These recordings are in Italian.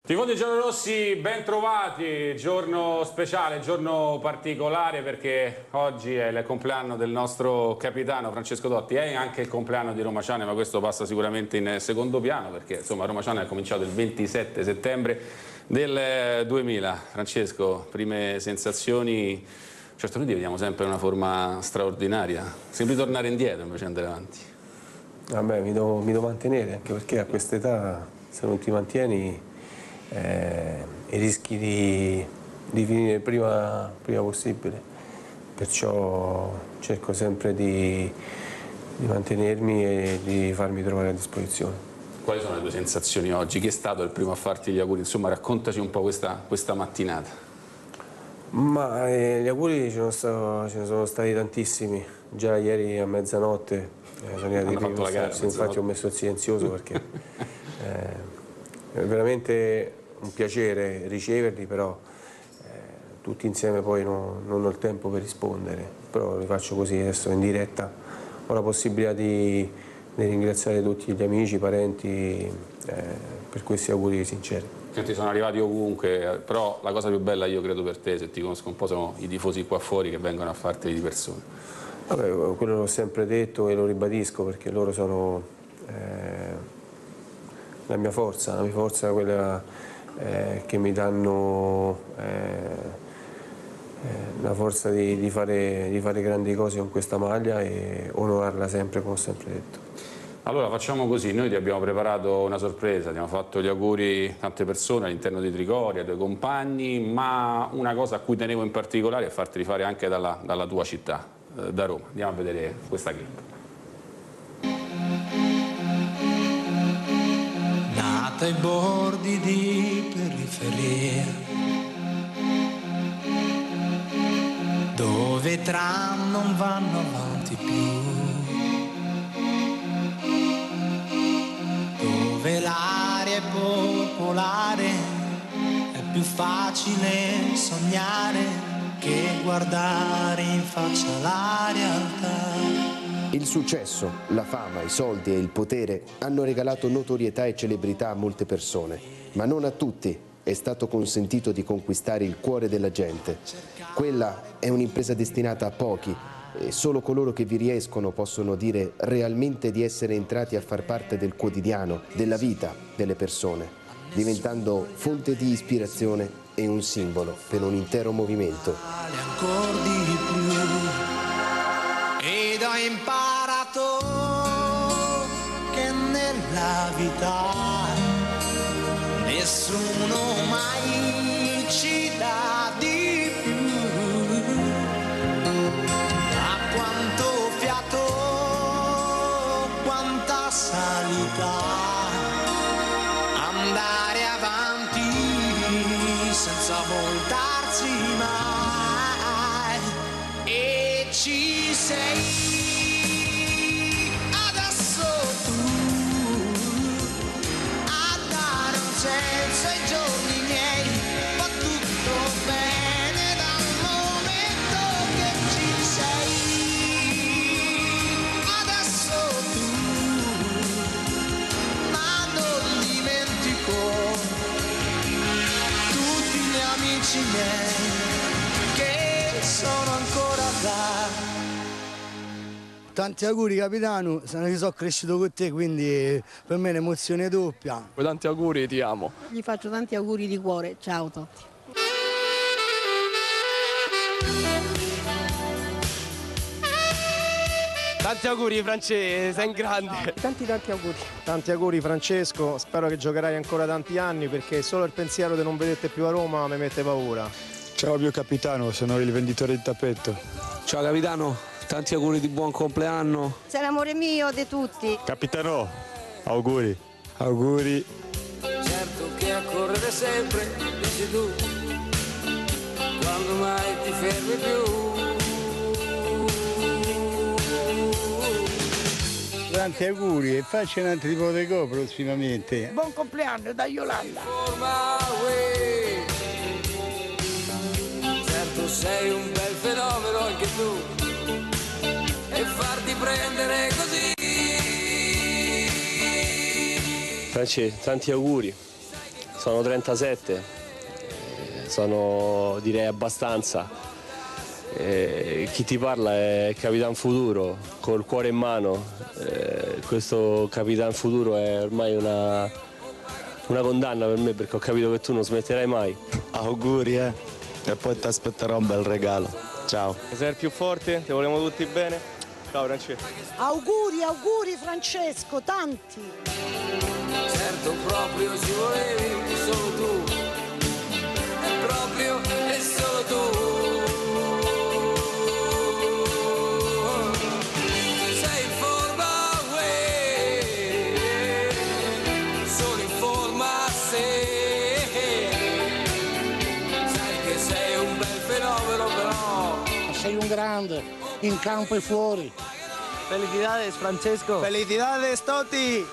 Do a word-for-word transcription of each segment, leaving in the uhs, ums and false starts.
Tifosi giallorossi, ben trovati, giorno speciale, giorno particolare perché oggi è il compleanno del nostro capitano Francesco Totti, è anche il compleanno di Roma Ciane, ma questo passa sicuramente in secondo piano perché insomma Roma Ciane è cominciato il ventisette settembre del duemila. Francesco, prime sensazioni? Certo, noi ti vediamo sempre in una forma straordinaria, sembri tornare indietro invece andare avanti. Vabbè, mi devo, mi devo mantenere, anche perché a quest'età se non ti mantieni Eh, e rischi di, di finire prima, prima possibile, perciò cerco sempre di, di mantenermi e di farmi trovare a disposizione. Quali sono le tue sensazioni oggi? Chi è stato il primo a farti gli auguri? Insomma, raccontaci un po' questa, questa mattinata. Ma eh, gli auguri ce ne, sono, ce ne sono stati tantissimi, già ieri a mezzanotte eh, sono arrivati i primi messaggi, infatti ho messo il silenzioso perché eh, è veramente un piacere riceverli, però eh, tutti insieme poi no, non ho il tempo per rispondere, però li faccio così adesso in diretta. Ho la possibilità di, di ringraziare tutti gli amici, i parenti eh, per questi auguri sinceri. Senti, sono arrivati ovunque, però la cosa più bella io credo per te, se ti conosco un po', sono i tifosi qua fuori che vengono a farteli di persona. Vabbè, quello l'ho sempre detto e lo ribadisco perché loro sono eh, la mia forza, la mia forza è quella eh, che mi danno eh, la forza di, di, fare, di fare grandi cose con questa maglia e onorarla sempre, come ho sempre detto. Allora facciamo così, noi ti abbiamo preparato una sorpresa, ti abbiamo fatto gli auguri a tante persone all'interno di Trigoria, ai tuoi compagni, ma una cosa a cui tenevo in particolare è farteli fare anche dalla, dalla tua città, eh, da Roma. Andiamo a vedere questa clip. Nata ai bordi di periferia, dove i tram non vanno avanti più, dove l'aria è popolare, è più facile sognare che guardare in faccia la realtà. Il successo, la fama, i soldi e il potere hanno regalato notorietà e celebrità a molte persone, ma non a tutti è stato consentito di conquistare il cuore della gente. Quella è un'impresa destinata a pochi e solo coloro che vi riescono possono dire realmente di essere entrati a far parte del quotidiano, della vita delle persone, diventando fonte di ispirazione e un simbolo per un intero movimento. Ancora di più. Ed ho imparato che nella vita nessuno mai ci dà di più. Ma quanto fiato, quanta salita, andare avanti senza voltarsi mai. E ci sei adesso tu a dare un senso ai giorni miei. Va tutto bene dal momento che ci sei adesso tu, ma non dimentico tutti gli amici miei che sono ancora là. Tanti auguri capitano, io sono cresciuto con te, quindi per me è un'emozione doppia. Tanti auguri, ti amo. Gli faccio tanti auguri di cuore, ciao Totti. Tanti auguri Francesco, sei in grande. Tanti tanti auguri. Tanti auguri Francesco, spero che giocherai ancora tanti anni perché solo il pensiero di non vederti più a Roma mi mette paura. Ciao mio capitano, sono il venditore di tappeto. Ciao capitano, tanti auguri di buon compleanno. Sei l'amore mio di tutti. Capitano, auguri. Auguri. Certo che a correre sempre, dici tu, quando mai ti fermi più. Tanti auguri e faccia un altro tipo di go prossimamente. Buon compleanno da Yolanda. Certo sei un bel fenomeno anche tu, e farti prendere così. Francesco, tanti auguri. sono trentasette, sono direi abbastanza. Eh, chi ti parla è Capitan Futuro, col cuore in mano. Eh, questo Capitan Futuro è ormai una, una condanna per me, perché ho capito che tu non smetterai mai. Auguri, eh. E poi ti aspetterò un bel regalo. Ciao. Sei il più forte, ti vogliamo tutti bene. Ciao Francesco. Auguri, auguri Francesco, tanti. Certo proprio ci volevi solo tu, è proprio e solo tu. Sei in forma, uè, sono in forma se. Sai che sei un bel fenomeno però. Sei un grande, in campo e fuori. Felicidades Francesco. Felicidades Totti.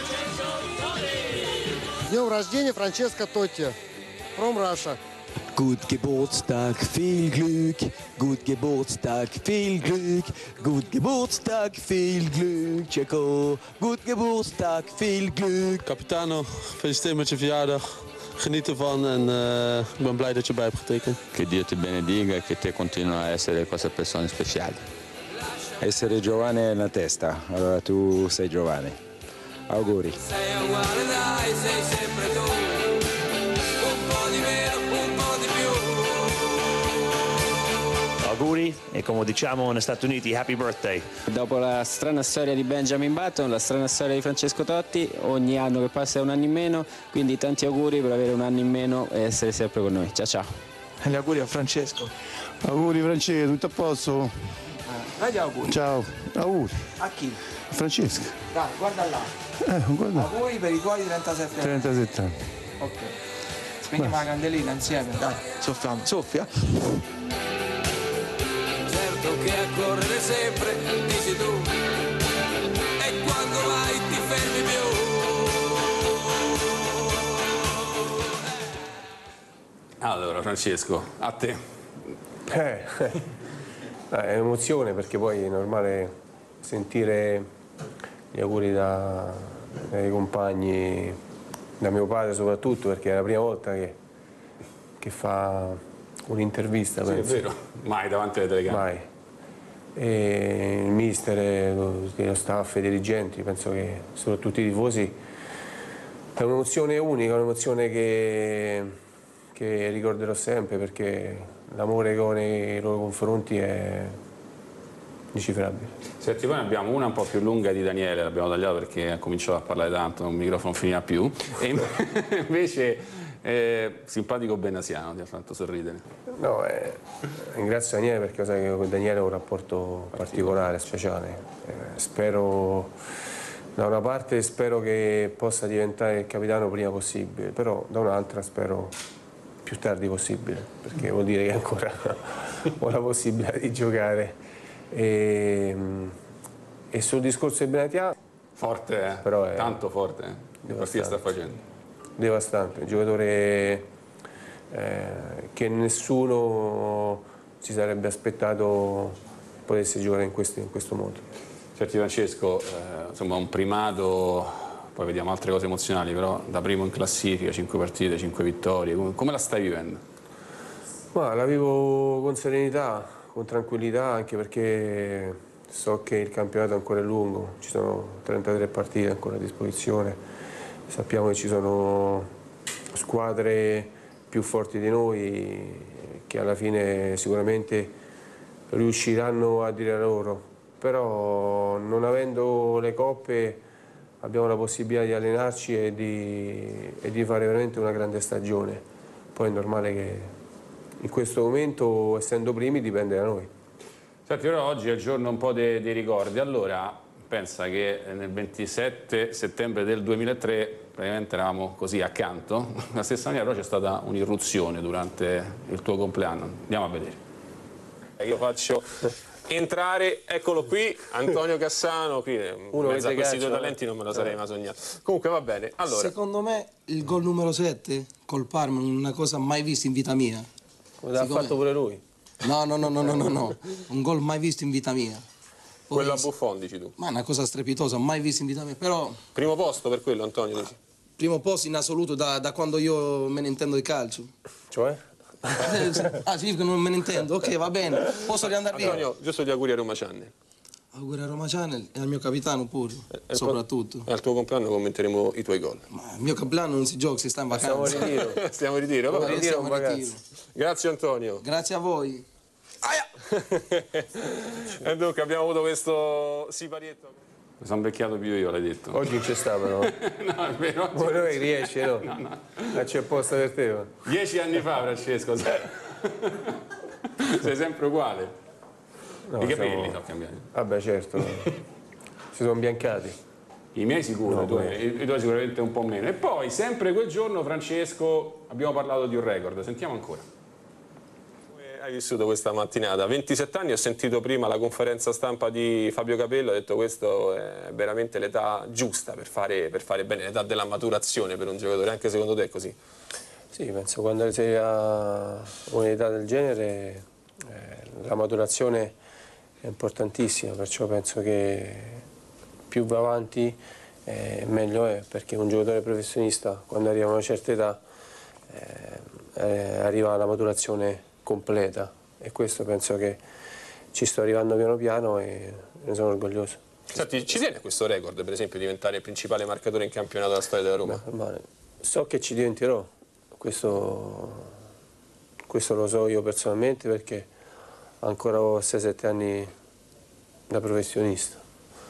Днем рождения Франческо Тотти, from Russia. Gut Geburtstag, viel Glück. Gut Geburtstag, viel Glück. Gut Geburtstag, viel Glück, Checo. Gut Geburtstag, veel Glück. Capitano, gefeliciteerd met je verjaardag. Geniet ervan en uh, ik ben blij dat je bij hebt getekend. Che Dio ti benedica e che te continua a essere questa persona speciale. Essere giovane è una testa, allora tu sei giovane. Auguri. Sei uguale dai, sei sempre tu, un po' di meno, un po' di più. Auguri e come diciamo negli Stati Uniti, happy birthday. Dopo la strana storia di Benjamin Button, la strana storia di Francesco Totti, ogni anno che passa è un anno in meno, quindi tanti auguri per avere un anno in meno e essere sempre con noi. Ciao ciao. E gli auguri a Francesco. Auguri Francesco, tutto a posto? Dai gli auguri. Ciao, auguri. A chi? Francesco. Dai, guarda là. Eh, guarda. Auguri per i tuoi trentasette anni. trentasette anni. Ok. Spegniamo la candelina insieme, dai, soffiamo, soffia. Certo che a correre sempre, dici tu, e quando mai ti fermi più. Allora Francesco, a te. Eh, è un'emozione perché poi è normale sentire gli auguri da, dai compagni, da mio padre soprattutto, perché è la prima volta che, che fa un'intervista. Sì, penso. è vero, mai davanti alle telecamere. Mai. E il mister, lo, lo staff, i dirigenti, penso che soprattutto i tifosi, è un'emozione unica, un'emozione che, che ricorderò sempre, perché l'amore che ho nei loro confronti è indecifrabile. Senti, poi ne abbiamo una un po' più lunga di Daniele, l'abbiamo tagliata perché ha cominciato a parlare tanto, il microfono finirà più, e invece eh, simpatico Benasiano, ti ha fatto sorridere. No, eh, ringrazio Daniele perché sai che con Daniele ho un rapporto particolare, speciale. Eh, spero, da una parte spero che possa diventare il capitano prima possibile, però da un'altra spero più tardi possibile, perché vuol dire che ancora ho la possibilità di giocare. E, e sul discorso di Benatia, forte, eh? Però è tanto forte, eh? Che partita sta facendo? Devastante, un giocatore eh, che nessuno si sarebbe aspettato potesse giocare in questo, in questo modo. Senti Francesco, eh, insomma un primato, poi vediamo altre cose emozionali, però da primo in classifica, cinque partite, cinque vittorie, come, come la stai vivendo? Ma la vivo con serenità, con tranquillità, anche perché so che il campionato ancora è lungo, ci sono trentatré partite ancora a disposizione, sappiamo che ci sono squadre più forti di noi che alla fine sicuramente riusciranno a dire loro, però non avendo le coppe abbiamo la possibilità di allenarci e di, e di fare veramente una grande stagione. Poi è normale che in questo momento, essendo primi, dipende da noi. Senti, però oggi è il giorno un po' dei, dei ricordi. Allora, pensa che nel ventisette settembre del duemilatré, praticamente eravamo così accanto, la stessa maniera però c'è stata un'irruzione durante il tuo compleanno. Andiamo a vedere. Io faccio entrare, eccolo qui, Antonio Cassano, qui Uno in mezzo a questi calcio, due talenti non me lo sarei mai sognato. Comunque va bene, allora. Secondo me il gol numero sette col Parma, una cosa mai vista in vita mia. L'ha fatto pure lui? No, no, no, no, no, no, no. Un gol mai visto in vita mia. Poi, quello a Buffon, dici tu? Ma è una cosa strepitosa, mai vista in vita mia, però... Primo posto per quello, Antonio, dici? primo posto in assoluto da, da quando io me ne intendo di calcio. Cioè? Ah, sì, che non me ne intendo, ok, va bene. Posso riandare via? Antonio, giusto gli auguri a Roma Channel. Auguri a Roma Channel e al mio capitano pure, E soprattutto. Al tuo compleanno commenteremo i tuoi gol. Ma il mio compleanno non si gioca, si sta in vacanza. Stiamo in ritiro. Stiamo in ritiro, va bene. Stiamo in ritiro. Grazie Antonio. Grazie a voi. E dunque abbiamo avuto questo siparietto. Mi sono becchiato più io, l'hai detto. Oggi non c'è sta però. No, è vero. Ma noi riesce, no? No, no. Non c'è posto per te. Ma. Dieci anni fa, Francesco, sei, sei sempre uguale. No, I capelli siamo... sono cambiati. Vabbè, certo. Si sono biancati. I miei sicuro, No, i, tuoi, poi- i tuoi sicuramente un po' meno. E poi, sempre quel giorno, Francesco, abbiamo parlato di un record. Sentiamo ancora. Come hai vissuto questa mattinata? ventisette anni, ho sentito prima la conferenza stampa di Fabio Capello, ho detto questo è veramente l'età giusta per fare, per fare bene, l'età della maturazione per un giocatore, anche secondo te è così? Sì, penso quando sei a un'età del genere eh, la maturazione è importantissima, perciò penso che più va avanti eh, meglio è, perché un giocatore professionista quando arriva a una certa età eh, eh, arriva alla maturazione completa e questo penso che ci sto arrivando piano piano e ne sono orgoglioso. Senti, ci tiene questo record, per esempio, diventare il principale marcatore in campionato della storia della Roma? Ma, ma so che ci diventerò, questo, questo lo so io personalmente perché ancora ho sei sette anni da professionista,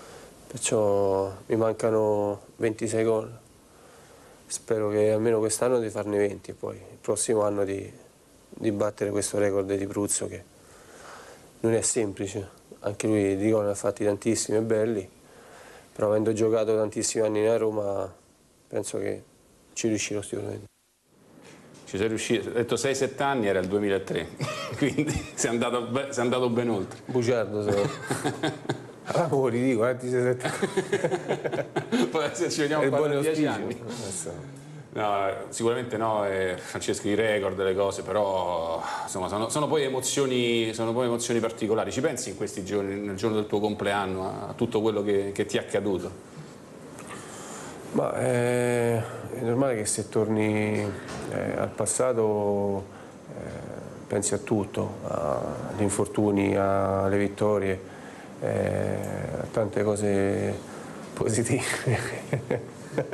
perciò mi mancano ventisei gol, spero che almeno quest'anno di farne venti e poi il prossimo anno di, di battere questo record di Pruzzo che non è semplice, anche lui di gol ne ha fatti tantissimi e belli, però avendo giocato tantissimi anni a Roma penso che ci riuscirò sicuramente. Ci sei riuscito, ho detto sei sette anni, era il duemilatré, quindi sei andato, be- sei andato ben oltre. Bugiardo sono. Ah, oh, ridico, guardi sei sette. Poi se ci vediamo qua tra dieci anni. No, sicuramente no, eh, Francesco, i record, le cose, però insomma sono, sono, poi emozioni, sono poi emozioni particolari. Ci pensi in questi giorni, nel giorno del tuo compleanno, a tutto quello che, che ti è accaduto? Ma è, è normale che se torni eh, al passato eh, pensi a tutto, a- agli infortuni, alle vittorie, eh, a tante cose positive.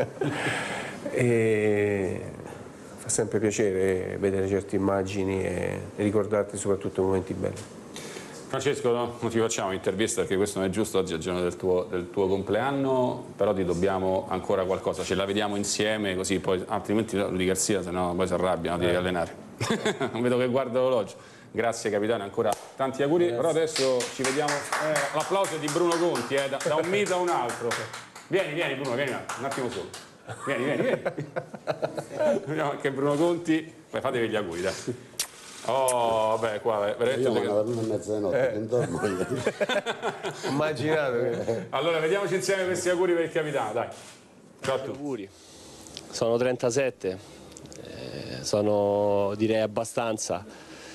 E fa sempre piacere vedere certe immagini e ricordarti soprattutto i momenti belli. Francesco, no, non ti facciamo intervista perché questo non è giusto, oggi è il giorno del tuo, del tuo compleanno, però ti dobbiamo ancora qualcosa, ce la vediamo insieme così poi, altrimenti no, di Garzia, se no poi si arrabbiano, ti devi allenare. Non vedo che guarda l'orologio. Grazie capitano, ancora tanti auguri, però adesso ci vediamo, eh, l'applauso è di Bruno Conti, eh, da, da un mito a un altro. Vieni, vieni Bruno, vieni un attimo solo. Vieni, vieni, vieni. Vediamo anche Bruno Conti, poi fatevi gli auguri, dai. Oh, vabbè, qua è veramente... Io vado alla mezza di notte, non dormo io. Immaginato che... Allora, vediamoci insieme questi auguri per il capitano, dai. Ciao a tutti. Auguri. Sono trentasette, eh, sono direi abbastanza.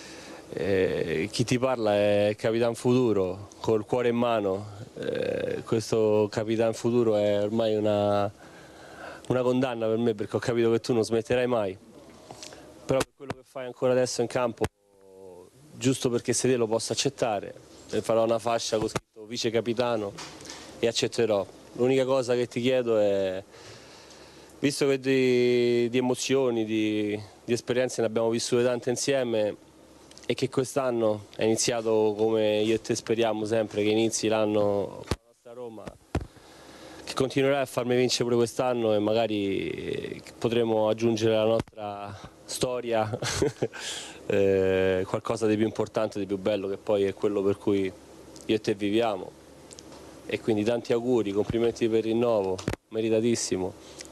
Eh, chi ti parla è Capitan Futuro, col cuore in mano. Eh, questo Capitan Futuro è ormai una, una condanna per me perché ho capito che tu non smetterai mai. Però per quello che fai ancora adesso in campo, giusto perché se te lo posso accettare, farò una fascia con scritto vice capitano e accetterò. L'unica cosa che ti chiedo è, visto che di, di emozioni, di, di esperienze ne abbiamo vissute tante insieme e che quest'anno è iniziato come io e te speriamo sempre che inizi l'anno con la nostra Roma, che continuerai a farmi vincere pure quest'anno e magari potremo aggiungere alla nostra storia eh, qualcosa di più importante, di più bello, che poi è quello per cui io e te viviamo. E quindi tanti auguri, complimenti per il rinnovo, meritatissimo.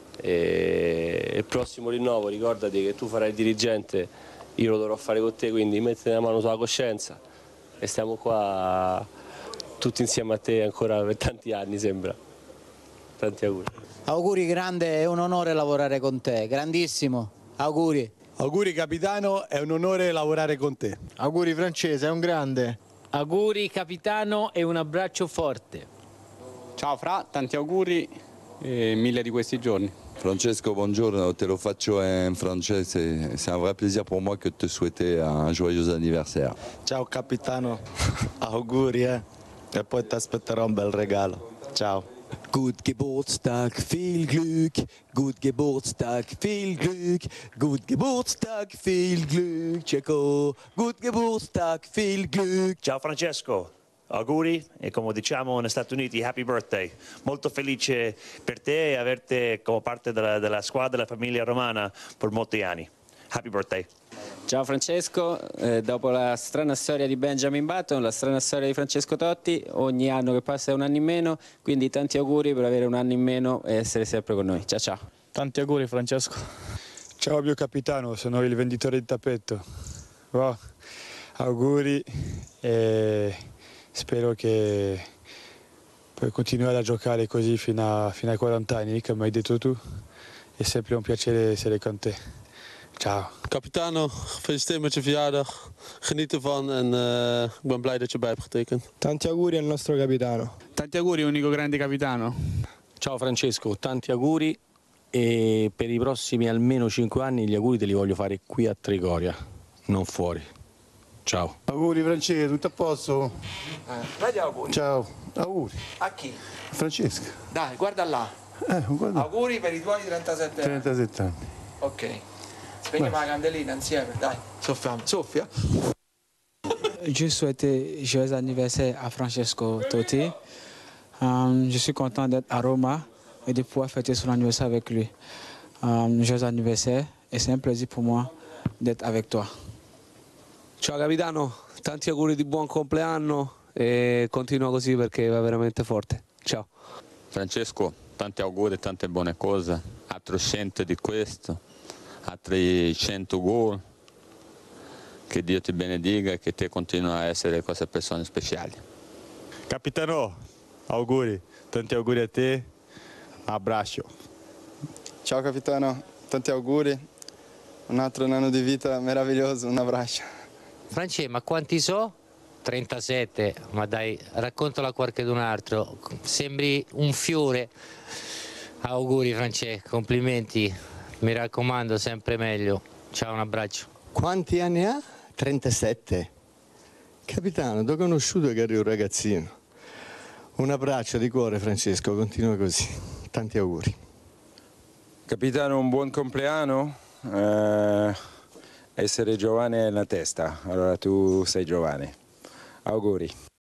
E il prossimo rinnovo ricordati che tu farai il dirigente, io lo dovrò fare con te, quindi metti la mano sulla coscienza e stiamo qua tutti insieme a te ancora per tanti anni, sembra. Tanti auguri. Auguri grande, è un onore lavorare con te, grandissimo, auguri. Auguri capitano, è un onore lavorare con te. Auguri Francese, è un grande. Auguri capitano e un abbraccio forte. Ciao Fra, tanti auguri e mille di questi giorni. Francesco, buongiorno, te lo faccio in francese. C'est un vrai plaisir pour moi que de te souhaiter un joyeux anniversaire. Ciao capitano, auguri eh. E poi ti aspetterò un bel regalo. Ciao. Gut Geburtstag, viel Glück, gut Geburtstag, viel Glück, gut Geburtstag, viel Glück, Ceco, gut Geburtstag, viel Glück. Ciao Francesco, auguri e come diciamo negli Stati Uniti, happy birthday. Molto felice per te e averti come parte della, della squadra della famiglia romana per molti anni. Happy birthday. Ciao Francesco, eh, dopo la strana storia di Benjamin Button, la strana storia di Francesco Totti, ogni anno che passa è un anno in meno, quindi tanti auguri per avere un anno in meno e essere sempre con noi. Ciao ciao. Tanti auguri Francesco. Ciao mio capitano, sono il venditore di tappeto. Wow. Auguri e spero che puoi continuare a giocare così fino a, fino ai quaranta anni, come hai detto tu. È sempre un piacere essere con te. Ciao. Capitano, gefeliciteerd met je verjaardag. Geniet ervan en uh, ik ben blij dat je bij hebt getekend. Tanti auguri al nostro capitano. Tanti auguri, unico grande capitano. Ciao Francesco, tanti auguri e per i prossimi almeno cinque anni gli auguri te li voglio fare qui a Trigoria, non fuori. Ciao. Auguri Francesco, tutto a posto? Eh, vedi auguri. Ciao, auguri. A chi? Francesco. Dai, guarda là. Eh, guarda. Auguri per i tuoi trentasette anni. trentasette anni. Ok. Spegniamo la candelina insieme, dai. Soffiamo. Soffia. Je souhaite joyeux anniversaire à Francesco Totti. Um, je suis content d'être à Roma et de pouvoir fêter son anniversaire avec lui. Um, joyeux anniversaire et c'est un plaisir pour moi d'être avec toi. Ciao capitano, tanti auguri di buon compleanno e continua così perché va veramente forte. Ciao. Francesco, tanti auguri e tante buone cose, altro cento di questo. Altri cento gol, che Dio ti benedica e che te continui a essere queste persone speciali. Capitano, auguri, tanti auguri a te, abbraccio. Ciao capitano, tanti auguri, un altro anno di vita meraviglioso, un abbraccio. Francesco, ma quanti so? trentasette, ma dai, raccontala a qualcun altro, sembri un fiore. Auguri Francesco, complimenti. Mi raccomando, sempre meglio. Ciao, un abbraccio. Quanti anni ha? trentasette. Capitano, t'ho conosciuto che eri un ragazzino. Un abbraccio di cuore Francesco, continua così. Tanti auguri. Capitano, un buon compleanno. Eh, essere giovane è la testa, allora tu sei giovane. Auguri.